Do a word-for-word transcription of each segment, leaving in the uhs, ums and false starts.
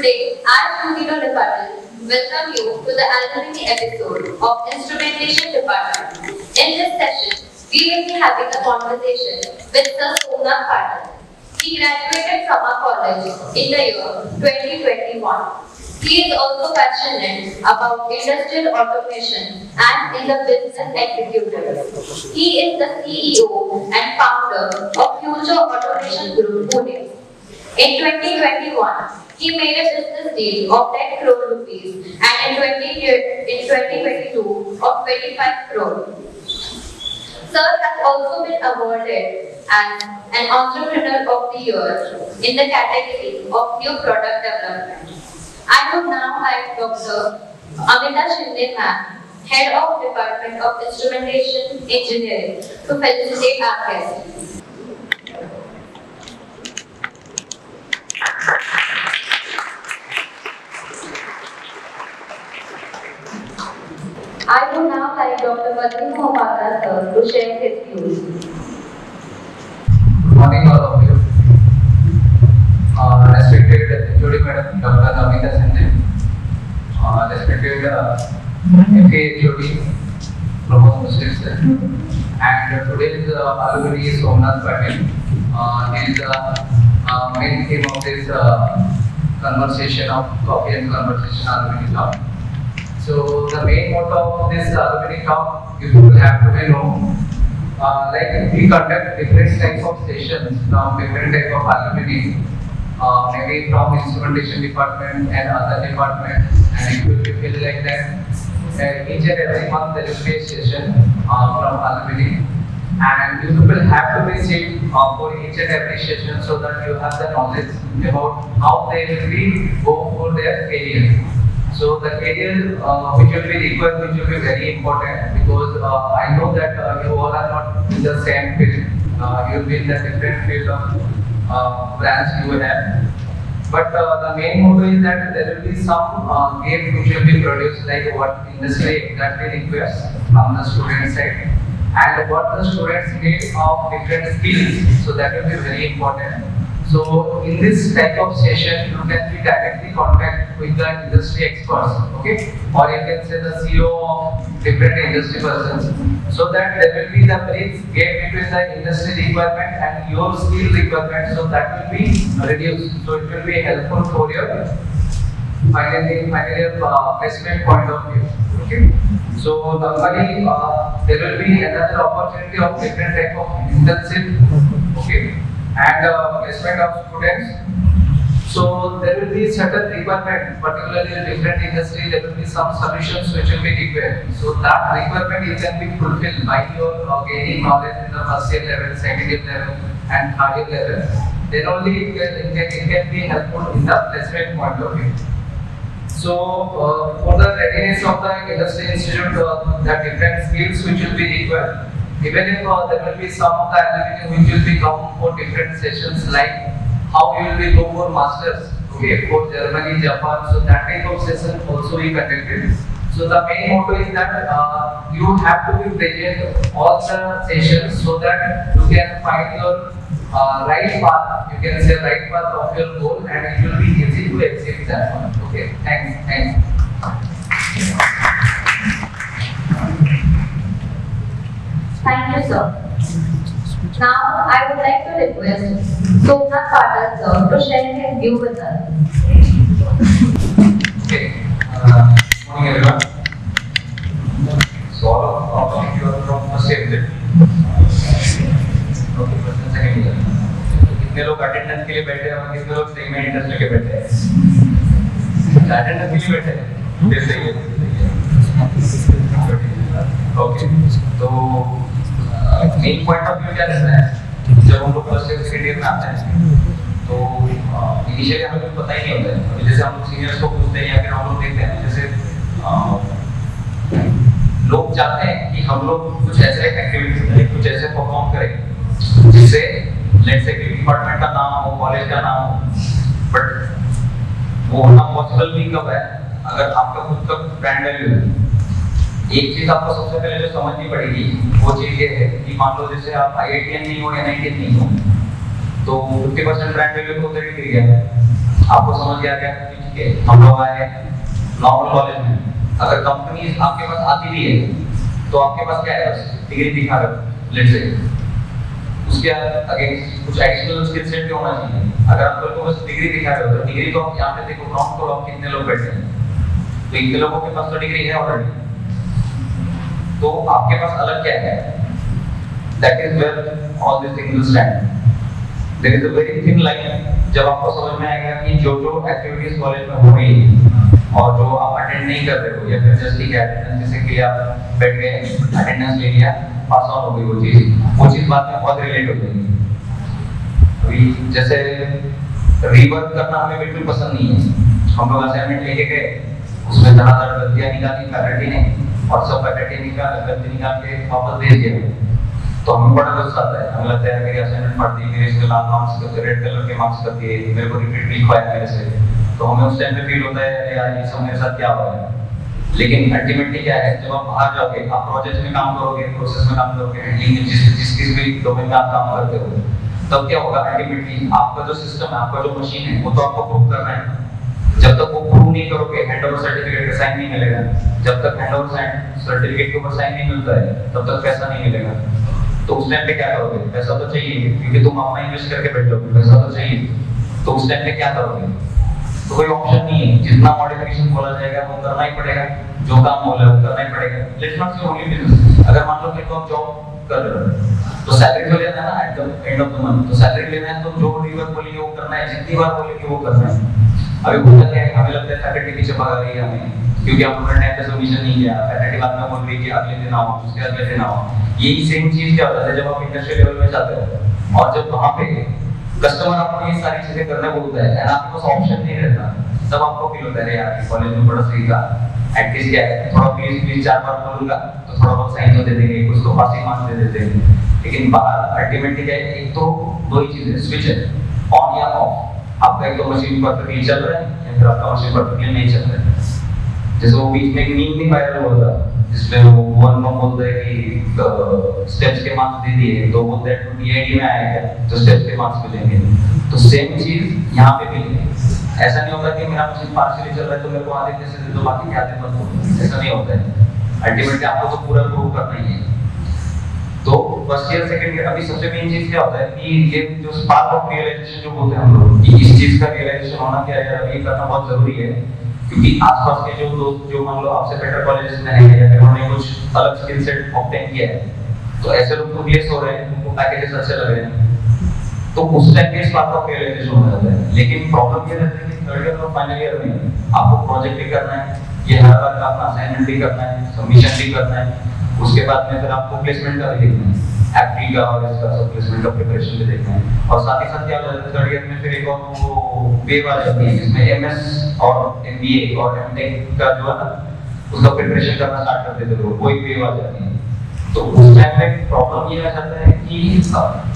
Today, our Studio Department welcome you to the alumni episode of Instrumentation Department. In this session, we will be having a conversation with Sir Somnath Patil. He graduated from our college in the year twenty twenty-one. He is also passionate about industrial automation and in the business executive. He is the C E O and founder of Future Automation Group, Pune. In twenty twenty-one, he made a business deal of ten crore rupees and in, twenty, in twenty twenty-two of twenty-five crore. Sir has also been awarded as an Entrepreneur of the Year in the category of New Product Development. I would now like Doctor Amita Shinde ma'am, Head of Department of Instrumentation Engineering, to felicitate our guest. I would now like Doctor Badri Mohapatra sir to share his views. Good morning all of you. Uh, respected H O D Madam Doctor Amita Shinde, uh, respected uh, F A H O D Pramod Mishra sir, and today's uh, alumni is Somnath Patil. Uh, he is the uh, main theme of this uh, conversation of Coffee and Conversation alumni talk. So the main motto of this alumni talk, you will have to be know, uh, like we conduct different types of sessions from different type of alumni, uh, maybe from instrumentation department and other department, and it will be feel like that. Uh, each and every month there will be a session uh, from alumni, and you will have to visit uh, for each and every session so that you have the knowledge about how they will be go for their career. So the career uh, which will be required, which will be very important, because uh, I know that uh, you all are not in the same field. Uh, you will be in the different field of uh, branch you will have. But uh, the main motto is that there will be some uh, game which will be produced, like what industry exactly requires from the student side, and what the students need of different skills. So that will be very important. So in this type of session, you can be directly contact with the industry experts, okay? Or you can say the C E O of different industry persons, so that there will be the bridge gap between the industry requirement and your skill requirement, so that will be reduced. So it will be helpful for your finally, finally uh, placement point of view, okay? So normally uh, there will be another opportunity of different type of internship, okay? And uh, placement of students. So there will be certain requirement, particularly in different industry, there will be some solutions which will be required. So that requirement it can be fulfilled by your uh, gaining knowledge in the first year level, second year level, and third year level. Then only it can, it can, it can be helpful in the placement point of view. So uh, for the readiness of the industry institute, uh, the different skills which will be required. Even if uh, there will be some of the alumni which will be come for different sessions, like how you will be go for masters, okay, for Germany, Japan. So that type of session also we conducted. So the main motto is that uh, you have to be present all the sessions so that you can find your uh, right path. You can say right path of your goal, and it will be easy to achieve that one. Okay, thanks, thanks. Thank you, sir. Now, I would like to request Somnath Patil sir to share his view with us. Okay. Uh, morning, everyone. So, all of you are from first year. Okay, first and second year. कितने लोग attendance के लिए बैठे हैं और कितने लोग segment interest लेके बैठे हैं? अटेंडेंस के लिए बैठे हैं? ये सही है. ओके. तो मेन पॉइंट ऑफ व्यू क्या रहता है जब हम लोग फर्स्ट ईयर सेकंड ईयर में आते हैं, तो इनिशियली हमें कुछ पता ही नहीं होता है. जैसे हम लोग सीनियर्स को पूछते हैं या फिर हम लोग देखते हैं, जैसे लोग चाहते हैं कि हम लोग कुछ ऐसे एक्टिविटीज करें, कुछ ऐसे परफॉर्म करें जिससे लेट्स से डिपार्टमेंट का नाम हो, कॉलेज का नाम हो. बट वो होना पॉसिबल भी कब है अगर आपका खुद का ब्रांड वैल्यू है. एक चीज आपको सबसे पहले जो समझनी पड़ेगी वो चीज ये है कि मान लो जैसे आप आई आई टी एन नहीं हो, एन आई टी एन नहीं हो, तो फिफ्टी परसेंट ब्रांड वैल्यू तो उधर ही गिर गया. आपको समझ गया क्या ठीक है, हम लोग आए नॉर्मल कॉलेज में, अगर कंपनी आपके पास आती भी है तो आपके पास क्या है, बस डिग्री दिखा कर लेट से, उसके अगेंस्ट कुछ एडिशनल स्किल सेट भी होना चाहिए। अगर आप लोग को बस डिग्री दिखा रहे हो तो डिग्री तो आप यहाँ पे देखो, काउंट करो आप कितने लोग बैठे हैं, तो इतने लोगों के पास तो डिग्री है ऑलरेडी, तो आपके पास अलग क्या है? That is where all this things will stand. There is a very thin line, जब आपको समझ में आएगा कि जो जो एक्टिविटीज कॉलेज में हो रही है और जो आप अटेंड नहीं कर रहे हो या फिर जस्ट ठीक है अटेंडेंस जैसे कि आप बैठ गए, अटेंडेंस ले लिया, पास ऑन हो गई वो चीज, वो चीज बाद में बहुत रिलेट हो जाएगी। अभी जैसे रीवर्क करना हमें बिल्कुल पसंद नहीं है, हम लोग असाइनमेंट लेके गए, उसमें धड़ाधड़ गलतियां निकाली फैकल्टी ने और सब फैकल्टी निकाल गलती निकाल के वापस भेज दिया, तो हमें बड़ा गुस्सा आता है। हमें लगता है मेरी असाइनमेंट पढ़ दी, मेरे इसके लाल मार्क्स करके रेड कलर के मार्क्स कर दिए, मेरे को रिपीट लिखवाया मेरे से, तो हमें उस टाइम पे फील होता है यार ये सब मेरे साथ क्या हुआ है। लेकिन अल्टीमेटली क्या है, जब आप बाहर जाओगे, आप प्रोजेक्ट में काम करोगे, प्रोसेस में काम करोगे, हैंडलिंग में जिस जिस किस भी डोमेन में आप काम करते हो, तब क्या होगा, अल्टीमेटली आपका जो सिस्टम है, आपका जो मशीन है, वो तो आपको प्रूव करना है। जब तक वो प्रूव नहीं करोगे, हैंडओवर सर्टिफिकेट का साइन नहीं मिलेगा। जब तक हैंडओवर साइन सर्टिफिकेट के ऊपर साइन नहीं मिलता है, तब तक पैसा नहीं मिलेगा। तो उस टाइम पे क्या करोगे? पैसा तो चाहिए, क्योंकि तुम अपना इन्वेस्ट करके बैठोगे, पैसा तो चाहिए। तो उस टाइम पे क्या करोगे? तो कोई ऑप्शन नहीं है, जितना मॉडिफिकेशन बोला जाएगा वो करना ही पड़ेगा, जो काम बोला है वो करना ही पड़ेगा। Let's not say only business, अगर मान लो कि तुम जॉब कर रहे हो तो सैलरी तो लेना है ना at the end of the month, तो सैलरी लेना है तो जो रिवर्क बोलेंगे वो करना है, जितनी बार बोलेंगे वो करना है। अभी होता क्या है, हमें लगता है फैकल्टी पीछे भगा रही है हमें, क्योंकि हम लोगों ने टाइम पे सबमिशन नहीं किया, फैकल्टी बाद में बोल रही है कि अगले दिन आओ, उसके अगले दिन आओ। यही सेम चीज क्या होता है जब आप इंडस्ट्रियल लेवल में जाते हो और जब वहां पे कस्टमर आपको ये सारी चीजें करने बोलता है एंड आपके पास ऑप्शन नहीं रहता, तब आपको फील होता है यार कॉलेज में बड़ा सही था, एटलीस्ट क्या है थोड़ा प्लीज प्लीज चार बार बोलूंगा तो थोड़ा बहुत साइन तो दे देंगे, कुछ तो पासिंग मार्क्स दे देते हैं। लेकिन बाहर अल्टीमेटली क्या है, एक तो दो ही चीजें, स्विच है, ऑन या ऑफ। आपका एक तो मशीन परफेक्टली चल रहा है या फिर आपका मशीन परफेक्टली नहीं चल रहा है। जैसे वो बीच में एक मीम नहीं वायरल हुआ था जिसमें वो वन में बोलता है कि स्टेप्स के मार्क्स दे दिए, तो बोलता है टीआईडी में आएगा तो स्टेप्स के मार्क्स मिलेंगे। तो सेम चीज यहाँ पे भी है। ऐसा नहीं होता कि मेरा मशीन पार्शियली चल रहा है तो मेरे को आधे पैसे दे दो बाकी के आधे मत दो, ऐसा नहीं होता है। अल्टीमेटली आपको तो पूरा प्रूव करना ही है। तो फर्स्ट ईयर सेकंड ईयर अभी सबसे मेन चीज क्या होता है कि ये जो स्पार्क ऑफ रियलाइजेशन जो बोलते हैं हम लोग कि इस चीज का रियलाइजेशन होना क्या है, अभी करना बहुत जरूरी है, क्योंकि आसपास के जो दोस्त जो मान लो आपसे बेटर कॉलेजेस में हैं या फिर उन्होंने कुछ अलग स्किल सेट ऑब्टेन किया है, तो ऐसे लोग तो प्लेस हो रहे हैं, उनको पैकेजेस अच्छे लग रहे हैं, तो उस टाइम पे स्पार्क ऑफ रियलाइजेशन हो जाता है। लेकिन प्रॉब्लम ये रहती है कि थर्ड ईयर और फाइनल ईयर में आपको प्रोजेक्ट भी करना है, ये हर बार का अपना असाइनमेंट भी करना है, सबमिशन भी करना है, उसके बाद में फिर आपको प्लेसमेंट का भी देखना है, एप्टी का और इसका सब प्लेसमेंट का प्रिपरेशन भी देखना है। और साथ ही साथ क्या होता है थर्ड ईयर में फिर एक और वो वेव आ जाती है जिसमें एमएस और एमबीए और एमटेक का जो है ना उसका प्रिपरेशन करना स्टार्ट कर देते हो, वो एक वेव आ जाती है। तो उस टाइम पे प्रॉब्लम ये आ जाता है कि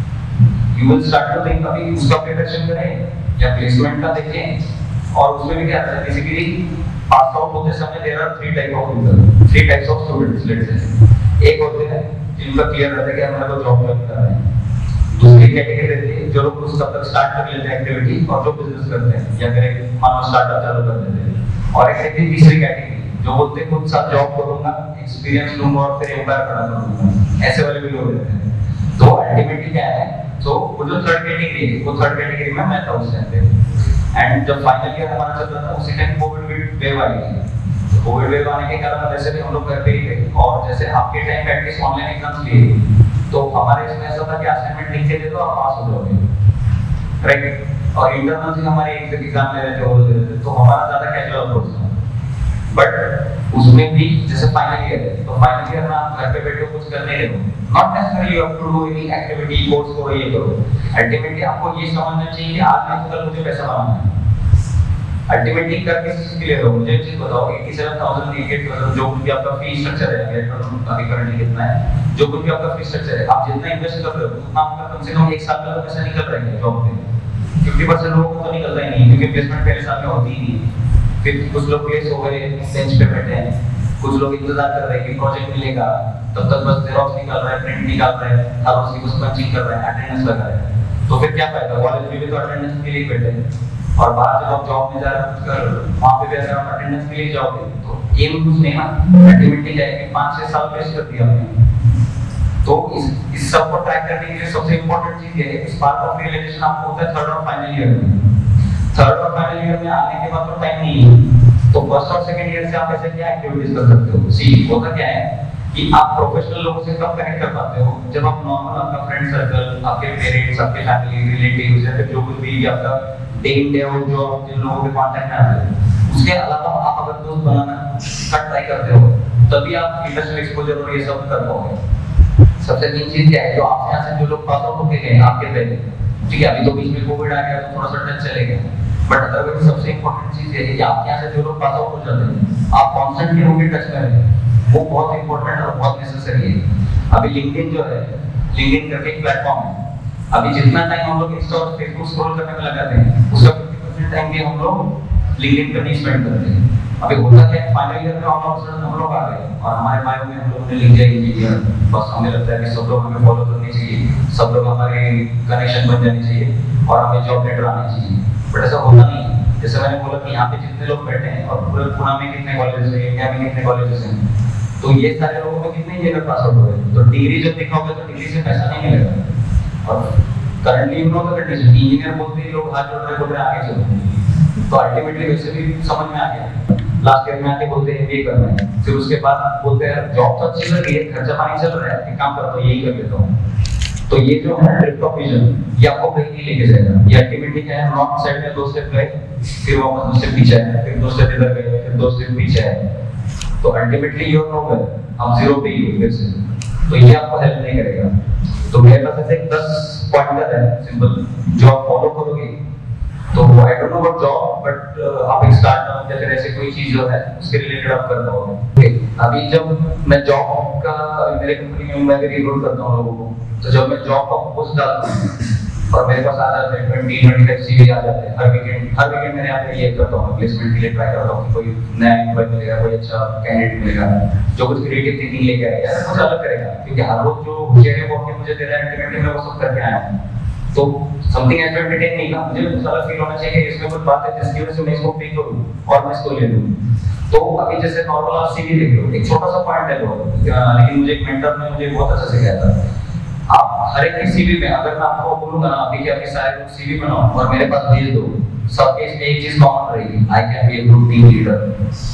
you will start to think अभी उसका प्रिपरेशन करें या प्लेसमेंट का देखें। और उसमें भी क्या होता है बेसिकली पास आउट होते समय there are three type of people, three types of students let's say. एक होते हैं जिनका क्लियर रहता है कि हमारा को जॉब ज्वाइन करना है, दूसरी कैटेगरी रहती है जो लोग उस तब तक स्टार्ट कर लेते हैं एक्टिविटी और जो बिजनेस करते हैं या फिर एक मान लो स्टार्टअप चालू कर देते हैं, और एक रहती है तीसरी कैटेगरी जो बोलते हैं खुद साथ जॉब करूंगा, एक्सपीरियंस लूंगा और फिर एम्पायर खड़ा करूंगा, ऐसे वाले भी लोग रहते हैं। तो अल्टीमेटली क्या है, तो वो जो थर्ड कैटेगरी है वो थर्ड कैटेगरी में मैं था उस टाइम पे। एंड जब फाइनल ईयर हमारा चल रहा था उसी टाइम कोविड वेव आई थी। कोविड वेव आने के कारण वैसे भी हम लोग घर पे ही थे, और जैसे आपके टाइम पे एटलीस्ट ऑनलाइन एग्जाम्स लिए तो हमारे इसमें ऐसा था कि असाइनमेंट लिख के दे दो आप पास हो जाओगे, राइट। और इंटरनल से हमारे एक एग्जाम ले रहे थे और दे रहे थे, तो हमारा ज्यादा कैजुअल अप्रोच था। बट उसमें भी जैसे फाइनल ईयर है तो फाइनल ईयर में आप घर पे बैठे कुछ कर नहीं रहे हो, not necessarily you have to do any activity course करो ये करो। अल्टीमेटली आपको ये समझना चाहिए कि आज नहीं तो कल मुझे पैसा कमाना है। अल्टीमेटली कर किस चीज के लिए रहो, मुझे एक चीज बताओ, सत्तासी हज़ार अट्ठासी हज़ार जो भी आपका फी स्ट्रक्चर है, अभी करंटली कितना है, जो कुछ भी आपका फी स्ट्रक्चर है, आप जितना इन्वेस्ट कर रहे हो उतना आपका कम से कम एक साल का तो पैसा निकल रहा है जॉब पे। पचास परसेंट लोगों को तो निकलता ही नहीं क्योंकि प्लेसमेंट पहले साल में होती ही नहीं। फिर कुछ लोग प्लेस हो गए, बेंच पे बैठे हैं, कुछ लोग इंतजार कर रहे हैं कि प्रोजेक्ट मिलेगा, तब तक बस जेरॉक्स निकाल रहा है, प्रिंट निकाल रहा है, हर उसकी कुछ पंचिंग कर रहा है, अटेंडेंस लगा रहा है। तो फिर क्या फायदा, कॉलेज में भी तो अटेंडेंस के लिए बैठे हैं। और बाहर जब आप जॉब में जा रहे हो वहाँ पे भी अगर आप अटेंडेंस के लिए जाओगे तो एम कुछ नहीं ना, अल्टीमेटली क्या है कि पाँच छह साल वेस्ट कर दिया आपने। तो इस इस सब को ट्रैक करने के लिए सबसे इम्पोर्टेंट चीज ये है कि स्पार्क ऑफ रियलाइजेशन आपको होता है थर्ड और फाइनल ईयर में। थर्ड और फाइनल ईयर में आने के बाद तो टाइम नहीं है, तो फर्स्ट और सेकंड ईयर से आप ऐसे क्या एक्टिविटीज कर सकते हो। सी होता क्या है कि आप प्रोफेशनल लोगों से कब कनेक्ट कर पाते हो, जब आप नॉर्मल आपका फ्रेंड सर्कल, आपके पेरेंट्स, आपके फैमिली रिलेटिव्स या फिर जो कुछ भी आपका डे इन डे आउट जो जिन लोगों के कांटेक्ट में आते हो, उसके अलावा आप अगर दोस्त बनाना का ट्राई करते हो तभी आप इंडस्ट्रियल एक्सपोजर और ये सब कर पाओगे। सबसे मेन चीज क्या है, जो आप यहाँ से जो लोग पास आउट होके गए आपके पहले, ठीक है, अभी तो बीच में कोविड आ गया तो थोड़ा सा टच चले गए, बट अदरवाइज सबसे इम्पोर्टेंट चीज ये है कि आप यहाँ से जो लोग पास आउट हो जाते हैं आप कॉन्स्टेंटली उनके टच में रहें, वो बहुत इंपॉर्टेंट और बहुत नेसेसरी है। अभी लिंक्डइन जो है, लिंक्डइन करके एक प्लेटफॉर्म है, अभी जितना टाइम हम लोग इंस्टा और फेसबुक स्क्रॉल करने में लगाते हैं उसका फिफ्टी परसेंट टाइम भी हम लोग लिंक्डइन पर नहीं स्पेंड करते हैं। अभी होता क्या है, फाइनल ईयर में ऑलमोस्ट हम लोग आ गए और हमारे बायो में हम लोगों ने लिख दिया इंजीनियर, बस हमें लगता है कि सब लोग हमें फॉलो करनी चाहिए, सब लोग हमारे कनेक्शन बन जाने चाहिए और हमें जॉब लेटर आनी चाहिए, बट ऐसा होता नहीं है। जैसे मैंने बोला कि यहाँ पे जितने लोग बैठे हैं और पूरे पुणे में कितने कॉलेजेस हैं, इंडिया में कितने कॉलेजेस हैं, तो ये सारे लोगों को कितने जगह पास आउट हो गए, तो डिग्री जब दिखाओगे तो डिग्री से पैसा नहीं मिलेगा। और currently you know the condition, engineer बोलते ही लोग हाथ जोड़ रहे बोल रहे आगे चलो, तो अल्टीमेटली वैसे भी समझ में आ गया। लास्ट ईयर में आके बोलते हैं एमबीए करना है, फिर उसके बाद बोलते हैं जॉब तो अच्छी लग रही है, खर्चा पानी चल रहा है, एक काम करता हूँ यही कर लेता हूँ। तो ये जो है ड्रिफ्ट ऑफ विजन, ये आपको कहीं नहीं लेके जाएगा। ये अल्टीमेटली क्या है, नॉर्थ साइड में दो स्टेप गए, फिर वापस दो स्टेप पीछे आए, फिर दो स्टेप इधर गए, फिर दो स्टेप पीछे आए, तो अल्टीमेटली यू नो हम जीरो पे ही हो फिर से, तो ये आपको हेल्प नहीं करेगा। तो मेरे पास ऐसे दस पॉइंटर है सिंपल, जो आप फॉलो करोगे तो I don't know about job, but आप एक स्टार्टअप या फिर ऐसे कोई चीज जो है उसके रिलेटेड आप कर पाओगे। अभी जब मैं जॉब का, मेरे कंपनी में मैं भी रिक्रूट करता हूँ लोगों को, तो जब मैं जॉब का पोस्ट डालता हूँ और मेरे पास आ जाते हैं ट्वेंटी ट्वेंटी फाइव सीवी आ जाते हैं हर वीकेंड, हर वीकेंड मैंने यहाँ पे ये करता हूँ, प्लेसमेंट के लिए ट्राई करता हूँ कि कोई नया एम्प्लॉय मिलेगा, कोई अच्छा कैंडिडेट मिलेगा जो कुछ क्रिएटिव थिंकिंग लेके आएगा या कुछ अलग करेगा, क्योंकि हर रोज जो शेयर वो मुझे दे रहा है अल्टीमेटली मैं वो सब करके आया हूँ, तो समथिंग एज एंटरटेन नहीं का मुझे कुछ अलग फील होना चाहिए, इसमें कुछ बात है जिसकी वजह से मैं इसको पिक करूं और मैं इसको ले लूं। तो अभी जैसे नॉर्मल आप सीवी देख लो, एक छोटा सा पॉइंट है वो, लेकिन मुझे एक मेंटर ने मुझे बहुत अच्छा सिखाया था। आप हर एक की सीवी में, अगर मैं आपको बोलूंगा ना अभी कि आपके सारे लोग सीवी बनाओ और मेरे पास भेज दो, सबके इसमें एक चीज कॉमन रहेगी, I can be a good team leader.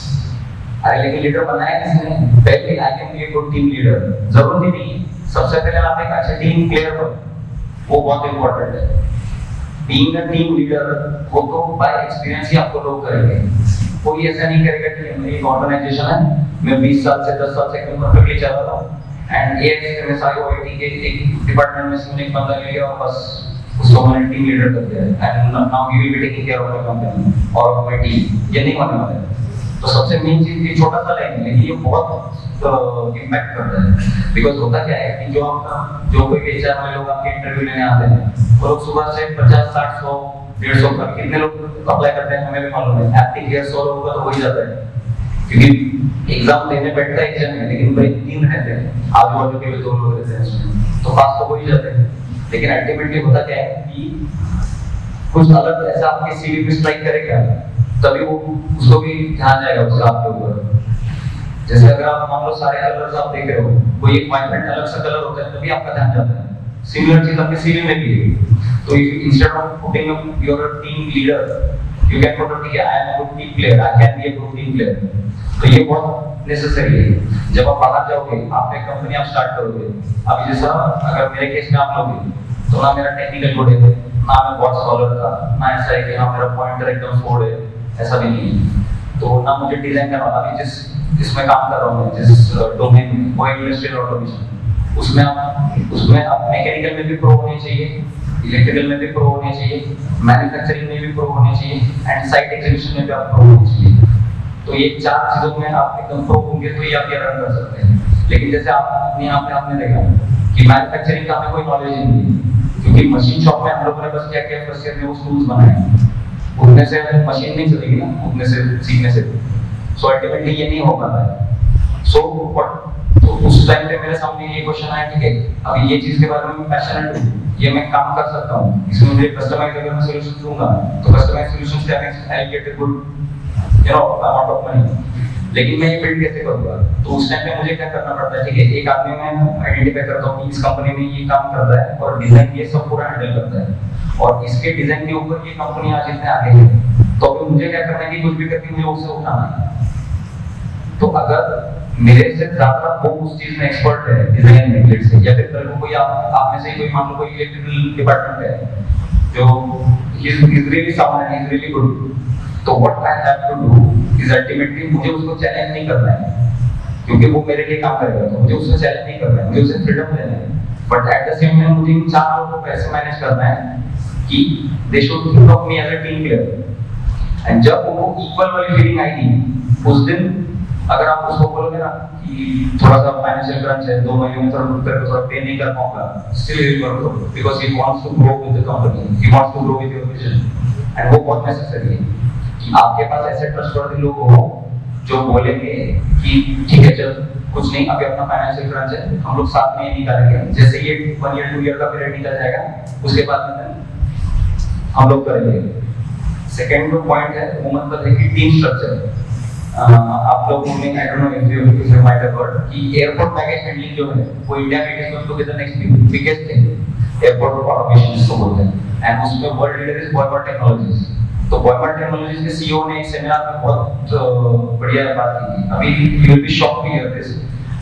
अरे लेकिन लीडर बनाया किसने? पहले I can be a good team leader, जरूरी नहीं, सबसे पहले आप एक अच्छे टीम प्लेयर बनो, वो बहुत इंपॉर्टेंट है। बीइंग अ टीम लीडर वो तो बाय एक्सपीरियंस ही आपको लोग करेंगे, कोई ऐसा नहीं करेगा कि मेरी एक ऑर्गेनाइजेशन है, मैं बीस साल से दस साल से एकदम परफेक्टली चल रहा हूं एंड एक एमएसआई ओआईटी के एक डिपार्टमेंट में से मुझे एक बंदा ले लिया और बस उसको मैंने टीम लीडर कर दिया and now he will be taking care of my company और ऑफ माय टीम, ये नहीं होने वाला है। तो सबसे मेन चीज ये छोटा सा लाइन है लेकिन ये बहुत इम्पैक्ट करता है, बिकॉज होता क्या है कि जो आपका जो कोई एचआर वाले लोग आपके इंटरव्यू लेने आते हैं वो लोग सुबह से पचास साठ सौ डेढ़ सौ तक कितने लोग अप्लाई करते हैं हमें भी मालूम है, एप्टी क्लियर सौ लोगों का तो हो ही जाता है, क्योंकि एग्जाम देने बैठता है एग्जाम में लेकिन भाई तीन रहते हैं, आजू बाजू के भी दो लोग रहते हैं उसमें, तो पास तो हो ही जाते हैं। लेकिन अल्टीमेटली होता क्या है कि कुछ अलग ऐसा आपके सीवी पे स्ट्राइक करेगा तभी वो उसको भी ध्यान जाएगा उसका आपके ऊपर। जैसे अगर आप मान लो सारे कलर्स आप देख रहे हो, कोई एक वाइब्रेंट अलग सा कलर होता है तभी आपका ध्यान जाता है, सिमिलर चीज आपके सीवी में भी है। तो instead of putting up your team leader you can put कि I am a good team player, I can be a good team player, तो ये बहुत नेसेसरी है। जब आप बाहर जाओगे, आप एक कंपनी आप स्टार्ट करोगे, अभी जैसा अगर मेरे केस में आप लोगे तो ना मेरा टेक्निकल गुड है, ना मैं बहुत स्कॉलर था, ना ऐसा है कि हाँ मेरा पॉइंटर एकदम फोड़ है, ऐसा भी नहीं है। तो ना मुझे डिजाइन करना, अभी जिस जिसमें काम कर रहा हूँ मैं, जिस डोमेन में वो इंडस्ट्रियल ऑटोमेशन, उसमें आप उसमें आप मैकेनिकल में भी प्रो होने चाहिए, इलेक्ट्रिकल में भी प्रो होने चाहिए, मैन्युफैक्चरिंग में भी प्रो होने चाहिए एंड साइट एग्जीक्यूशन में भी आप प्रो होने चाहिए। तो ये चार चीजों में आप एकदम प्रो होंगे तो ये आप ये रन कर सकते हैं। लेकिन जैसे आप अपने आप में आपने देखा कि मैन्युफैक्चरिंग का हमें कोई नॉलेज नहीं है, क्योंकि मशीन शॉप में हम लोगों ने बस क्या किया, फर्स्ट ईयर में वो टूल्स बनाए, उतने से मशीन नहीं चलेगी ना, उतने से सीखने से, सो अल्टीमेटली ये नहीं हो पाता है। सो तो उस टाइम पे मेरे सामने ये क्वेश्चन आया, ठीक है अभी ये चीज के बारे में मैं पैशनेट हूँ, ये मैं काम कर सकता हूँ, इसमें मुझे कस्टमाइज अगर मैं सॉल्यूशन दूंगा तो कस्टमाइज सॉल्यूशंस क्या है, I get a good you know amount of money, लेकिन मैं ये बिल्ड कैसे करूंगा? तो उस टाइम पे मुझे क्या करना पड़ता है, ठीक है एक आदमी मैं आइडेंटिफाई करता हूँ कि इस कंपनी में ये काम करता है और डिजाइन ये सब पूरा हैंडल करता है और इसके डिजाइन के ऊपर ये कंपनी आज इतने आगे है, तो अभी मुझे क्या करना है कि कुछ भी करके मुझे उससे उठाना है। तो अगर मेरे से ज्यादा वो उस चीज में एक्सपर्ट है डिजाइन में लेट से, या फिर कल को कोई आप आप में से कोई मान लो कोई इलेक्ट्रिकल डिपार्टमेंट है जो is really sound is really good, तो what I have to do is ultimately मुझे उसको चैलेंज नहीं करना है क्योंकि वो मेरे लिए काम करेगा, तो मुझे उसको चैलेंज नहीं करना है, मुझे उसे फ्रीडम देना है, but at the same time मुझे इन चार लोगों को कैसे मैनेज करना है कि they should think of me as a team player. And जब उनको इक्वल वाली फीलिंग आएगी उस दिन अगर आप उसको बोलोगे ना कि थोड़ा सा फाइनेंशियल क्रंच है, दो महीने में थोड़ा रुक कर थोड़ा पे नहीं कर पाऊंगा, still he will work because he wants to grow with the company, he wants to grow with your vision, and वो बहुत नेसेसरी है कि आपके पास ऐसे ट्रस्टवर्दी लोग हो जो बोलेंगे कि ठीक है चल कुछ नहीं अभी अपना फाइनेंशियल क्रंच है, हम लोग साथ में निकालेंगे, जैसे ये वन ईयर टू ईयर का पीरियड निकल जाएगा उसके बाद में हम लोग करेंगे। सेकंड जो पॉइंट है वो मतलब है कि टीम स्ट्रक्चर। आप लोग ने I don't know if you if you might have heard कि एयरपोर्ट बैगेज हैंडलिंग जो है वो इंडिया में it is going to be the next biggest thing, airport automation जिसको बोलते हैं, एंड उसमें world leader is Boybert technologies. तो बॉयबर्ट टेक्नोलॉजीज के सीईओ ने एक सेमिनार में बहुत बढ़िया बात की, अभी you will be shocked to hear this,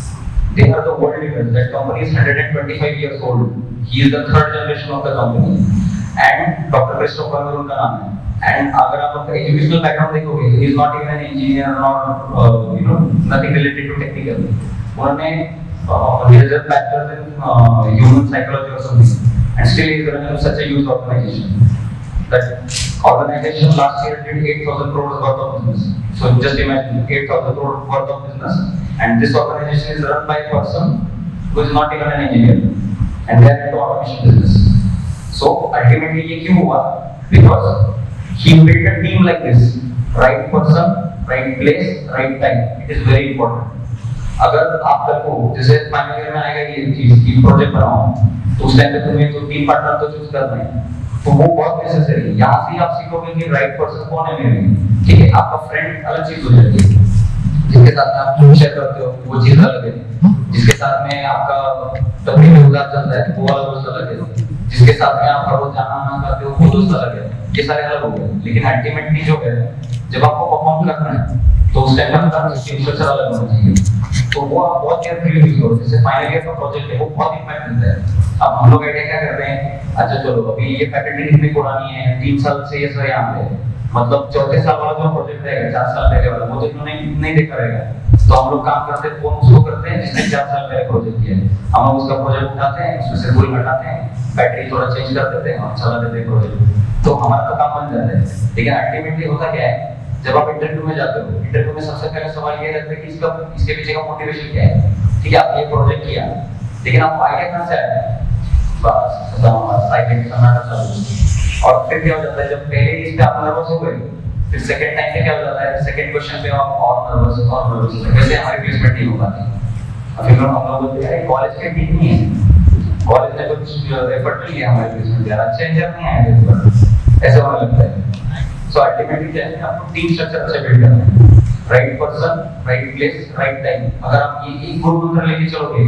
they are the world leaders, that company is one hundred twenty-five years old, he is the third generation of the company, and doctor Christopher Meron उनका नाम है, and अगर आप उनका educational background देखोगे he is not even an engineer or uh, you know nothing related to technical, उन्होंने uh, he has a bachelor's in uh, human psychology or something, and still he is running such a huge organization. That organization last year did eight thousand crores worth of business, so just imagine eight thousand crores worth of business, and this organization is run by a person who is not even an engineer, and they are into automation business. So ultimately ये क्यों हुआ? Because he built a team like this, right person, right place, right time. It is very important. अगर आप कल को जैसे final year में आएगा ये चीज की प्रोजेक्ट बनाओ, तो उस टाइम पे तुम्हें तो टीम पार्टनर तो चूज करना है, तो वो बहुत नेसेसरी है। यहाँ से आप सीखोगे कि राइट पर्सन कौन है मेरे लिए, ठीक है आपका फ्रेंड अलग चीज हो जाती है, जिसके साथ में आप शेयर करते हो वो चीज अलग है, जिसके साथ में आपका तकरीब में गुजार चलता है वो वाला दोस्त अलग है, जिसके साथ में आप रोज जाना आना करते हो वो दोस्त अलग है, ये सारे अलग हो गए। लेकिन अल्टीमेटली जो है जब आपको परफॉर्म करना है तो उस टाइम आपका टीम स्ट्रक्चर अलग होना चाहिए, तो वो आप बहुत केयरफुली यूज करो। जैसे फाइनल ईयर का प्रोजेक्ट है वो बहुत इंपैक्ट देता है। अब हम लोग आइडिया क्या करते हैं, अच्छा चलो अभी ये फैकल्टी कितनी पुरानी है, तीन साल से ये सर यहाँ पे, मतलब चौथे साल वाला जो प्रोजेक्ट रहेगा चार साल पहले वाला वो तो इन्होंने नहीं देखा रहेगा, तो हम लोग काम करते हैं फोन उसको करते हैं जिसने चार साल पहले प्रोजेक्ट किया है, हम लोग उसका प्रोजेक्ट उठाते हैं, उसमें से भूल हटाते हैं, बैटरी थोड़ा चेंज कर देते हैं और चला देते हैं प्रोजेक्ट, तो हमारा तो काम बन जाता है। लेकिन अल्टीमेटली होता क्या है, जब आप इंटरव्यू में जाते हो, इंटरव्यू में सबसे पहले सवाल ये रहता है कि इसका इसके पीछे का मोटिवेशन क्या है, ठीक है आप ये प्रोजेक्ट किया, लेकिन आपको आइडिया कहाँ से आया, बस साइलेंट सन्नाटा चालू, और फिर क्या हो जाता है जब पहले इस पे आप नर्वस हो गए, फिर सेकंड टाइम पे क्या हो जाता है, सेकंड क्वेश्चन पे आप और नर्वस और नर्वस होते हैं, वैसे हमारी प्लेसमेंट नहीं हो पाती। अब फिर हम लोग बोलते हैं कॉलेज के ठीक नहीं है, कॉलेज ने कुछ एफर्ट नहीं किया हमारे प्लेसमेंट यार, अच्छे इंजीनियर नहीं आए थे, ऐसा होने लगता है। सो अल्टीमेटली क्या है, आपको टीम स्ट्रक्चर अच्छे बिल्ड करना है, right person, right place, right time. अगर आप ये एक गुड मंत्र लेके चलोगे,